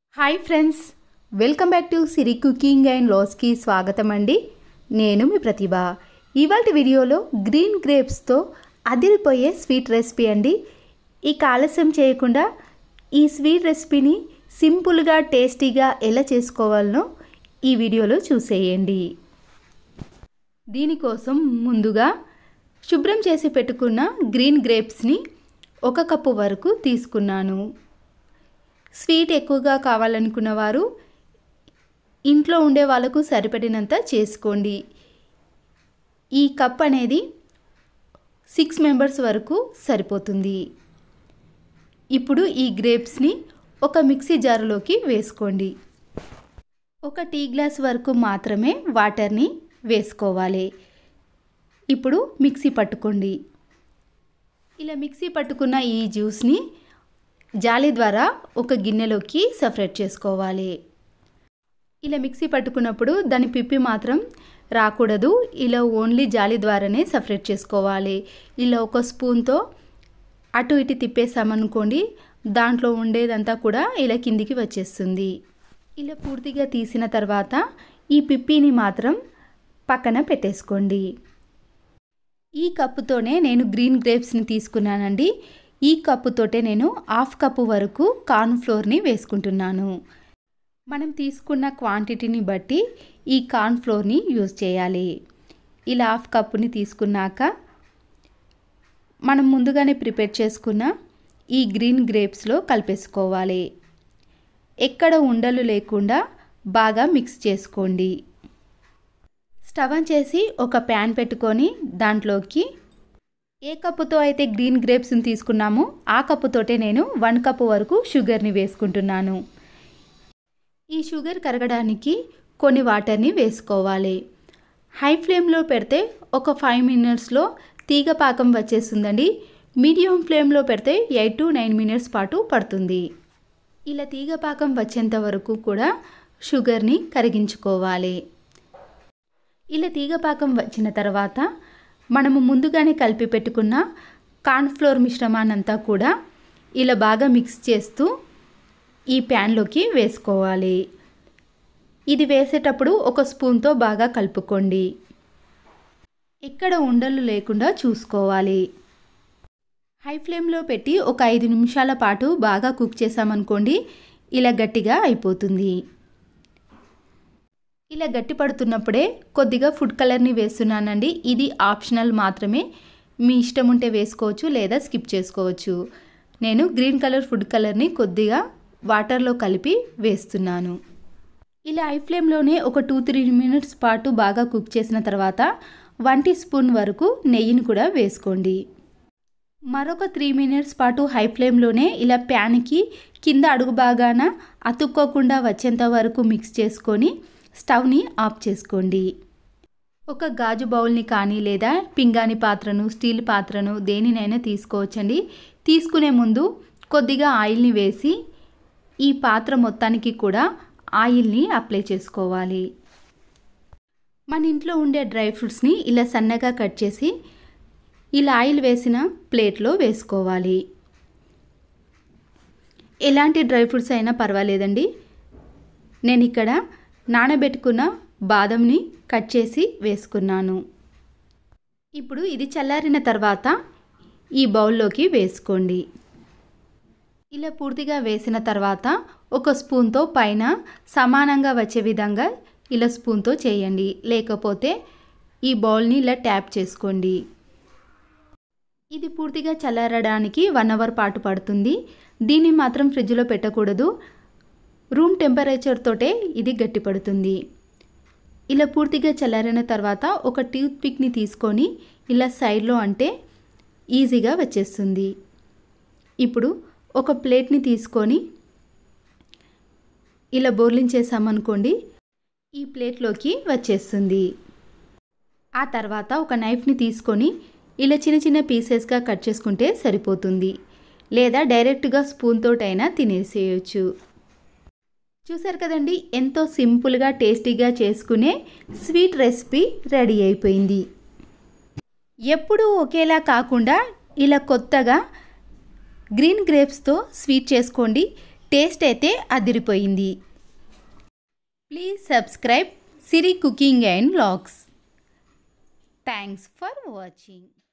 Hi friends, welcome back to Siri cooking and లాస్కి స్వాగతం అండి. నేను మీ ప్రతిభ. ఇవాల్టి వీడియోలో గ్రీన్ గ్రేప్స్తో అదిరిపోయే స్వీట్ రెసిపీ అండి. ఇక ఆలస్యం చేయకుండా ఈ స్వీట్ రెసిపీని సింపుల్గా టేస్టీగా ఎలా చేసుకోవాలనో ఈ వీడియోలో చూసేయండి. దీనికోసం ముందుగా శుభ్రం చేసి పెట్టుకున్న గ్రీన్ గ్రేప్స్ని 1 కప్పు వరకు తీసుకున్నాను. స్వీట్ ఎక్కువగా కావాలనుకున్న వారు ఇంట్లో ఉండే వాళ్ళకు సరిపడినంత చేసుకోండి. ఈ కప్ అనేది 6 మెంబర్స్ వరకు సరిపోతుంది. ఇప్పుడు ఈ గ్రేప్స్ని ఒక మిక్సీ జారులోకి వేసుకోండి. 1 టీ గ్లాస్ వరకు మాత్రమే వాటర్ని వేసుకోవాలి. ఇప్పుడు మిక్సీ పట్టుకోండి. ఇలా మిక్సీ పట్టుకున్న ఈ జ్యూస్ని జాలి ద్వారా ఒక గిన్నెలోకి సపరేట్ చేసుకోవాలి. ఇలా మిక్సీ పట్టుకున్నప్పుడు దాని పిప్పి మాత్రం రాకూడదు. ఇలా ఓన్లీ జాలి ద్వారానే సపరేట్ చేసుకోవాలి. ఇలా ఒక స్పూన్తో అటు ఇటు తిప్పేసామనుకోండి, దాంట్లో ఉండేదంతా కూడా ఇలా కిందికి వచ్చేస్తుంది. ఇలా పూర్తిగా తీసిన తర్వాత ఈ పిప్పిని మాత్రం పక్కన పెట్టేసుకోండి. ఈ కప్పుతోనే నేను గ్రీన్ గ్రేప్స్ని తీసుకున్నానండి. ఈ కప్పుతోటే నేను 1/2 కప్పు వరకు కార్న్ ఫ్లోర్ని వేసుకుంటున్నాను. మనం తీసుకున్న క్వాంటిటీని బట్టి ఈ కార్న్ ఫ్లోర్ని యూజ్ చేయాలి. ఇలా 1/2 కప్పుని తీసుకున్నాక మనం ముందుగానే ప్రిపేర్ చేసుకున్న ఈ గ్రీన్ గ్రేప్స్లో కలిపేసుకోవాలి. ఎక్కడ ఉండలు లేకుండా బాగా మిక్స్ చేసుకోండి. స్టవ్ ఆన్ చేసి ఒక ప్యాన్ పెట్టుకొని దాంట్లోకి ఏ కప్పుతో అయితే గ్రీన్ గ్రేప్స్ని తీసుకున్నామో ఆ కప్పుతోటే నేను 1 కప్పు వరకు షుగర్ని వేసుకుంటున్నాను. ఈ షుగర్ కరగడానికి కొన్ని వాటర్ని వేసుకోవాలి. హై ఫ్లేమ్లో పెడితే ఒక 5 మినిట్స్లో తీగ పాకం వచ్చేస్తుందండి. మీడియం ఫ్లేమ్లో పెడితే 8 to 9 మినిట్స్ పాటు పడుతుంది. ఇలా తీగ పాకం వచ్చేంత వరకు కూడా షుగర్ని కరిగించుకోవాలి. ఇలా తీగ పాకం వచ్చిన తర్వాత మనము ముందుగానే కలిపి పెట్టుకున్న కార్న్ ఫ్లోర్ మిశ్రమాన్నంతా కూడా ఇలా బాగా మిక్స్ చేస్తూ ఈ ప్యాన్లోకి వేసుకోవాలి. ఇది వేసేటప్పుడు ఒక స్పూన్తో బాగా కలుపుకోండి. ఎక్కడ ఉండలు లేకుండా చూసుకోవాలి. హై ఫ్లేమ్లో పెట్టి ఒక 5 నిమిషాల పాటు బాగా కుక్ చేసామనుకోండి, ఇలా గట్టిగా అయిపోతుంది. ఇలా గట్టి పడుతున్నప్పుడే కొద్దిగా ఫుడ్ కలర్ని వేస్తున్నానండి. ఇది ఆప్షనల్ మాత్రమే. మీ ఇష్టం ఉంటే వేసుకోవచ్చు లేదా స్కిప్ చేసుకోవచ్చు. నేను గ్రీన్ కలర్ ఫుడ్ కలర్ని కొద్దిగా వాటర్లో కలిపి వేస్తున్నాను. ఇలా హై ఫ్లేమ్లోనే ఒక 2-3 మినిట్స్ పాటు బాగా కుక్ చేసిన తర్వాత 1 టీ స్పూన్ వరకు నెయ్యిని కూడా వేసుకోండి. మరొక 3 మినిట్స్ పాటు హై ఫ్లేమ్లోనే ఇలా ప్యాన్కి కింద అడుగు భాగాన అతుక్కోకుండా వచ్చేంత వరకు మిక్స్ చేసుకొని స్టవ్ని ఆఫ్ చేసుకోండి. ఒక గాజు బౌల్ని కానీ లేదా పింగాణి పాత్రను, స్టీల్ పాత్రను దేనినైనా తీసుకోవచ్చండి. తీసుకునే ముందు కొద్దిగా ఆయిల్ని వేసి ఈ పాత్ర మొత్తానికి కూడా ఆయిల్ని అప్లై చేసుకోవాలి. మన ఇంట్లో ఉండే డ్రై ఫ్రూట్స్ని ఇలా సన్నగా కట్ చేసి ఇలా ఆయిల్ వేసిన ప్లేట్లో వేసుకోవాలి. ఎలాంటి డ్రై ఫ్రూట్స్ అయినా పర్వాలేదండి. నేను ఇక్కడ నానబెట్టుకున్న బాదంని కట్ చేసి వేసుకున్నాను. ఇప్పుడు ఇది చల్లారిన తర్వాత ఈ బౌల్లోకి వేసుకోండి. ఇలా పూర్తిగా వేసిన తర్వాత ఒక స్పూన్తో పైన సమానంగా వచ్చే విధంగా ఇలా స్పూన్తో చేయండి. లేకపోతే ఈ బౌల్ని ఇలా ట్యాప్ చేసుకోండి. ఇది పూర్తిగా చల్లారడానికి 1 అవర్ పాటు పడుతుంది. దీన్ని మాత్రం ఫ్రిడ్జ్లో పెట్టకూడదు. రూమ్ టెంపరేచర్ తోటే ఇది గట్టిపడుతుంది. ఇలా పూర్తిగా చల్లారిన తర్వాత ఒక టూత్ పిక్ని తీసుకొని ఇలా సైడ్లో అంటే ఈజీగా వచ్చేస్తుంది. ఇప్పుడు ఒక ప్లేట్ని తీసుకొని ఇలా బోర్లించేసామనుకోండి, ఈ ప్లేట్లోకి వచ్చేస్తుంది. ఆ తర్వాత ఒక నైఫ్ని తీసుకొని ఇలా చిన్న చిన్న పీసెస్గా కట్ చేసుకుంటే సరిపోతుంది. లేదా డైరెక్ట్గా స్పూన్ తోటైనా తినేసేయచ్చు. చూసారు కదండి, ఎంతో సింపుల్గా టేస్టీగా చేసుకునే స్వీట్ రెసిపీ రెడీ అయిపోయింది. ఎప్పుడూ ఒకేలా కాకుండా ఇలా కొత్తగా గ్రీన్ గ్రేప్స్తో స్వీట్ చేసుకోండి. టేస్ట్ అయితే అదిరిపోయింది. Please subscribe Siri cooking and vlogs. Thanks for watching.